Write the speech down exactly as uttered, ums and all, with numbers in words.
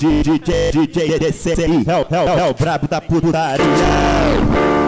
D J D C I é o, é o, é o brabo da putaria.